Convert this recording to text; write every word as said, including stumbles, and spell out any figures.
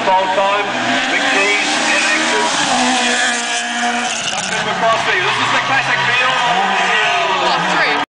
whole time. Big D's in action. Duncan McCroskey. This is the classic.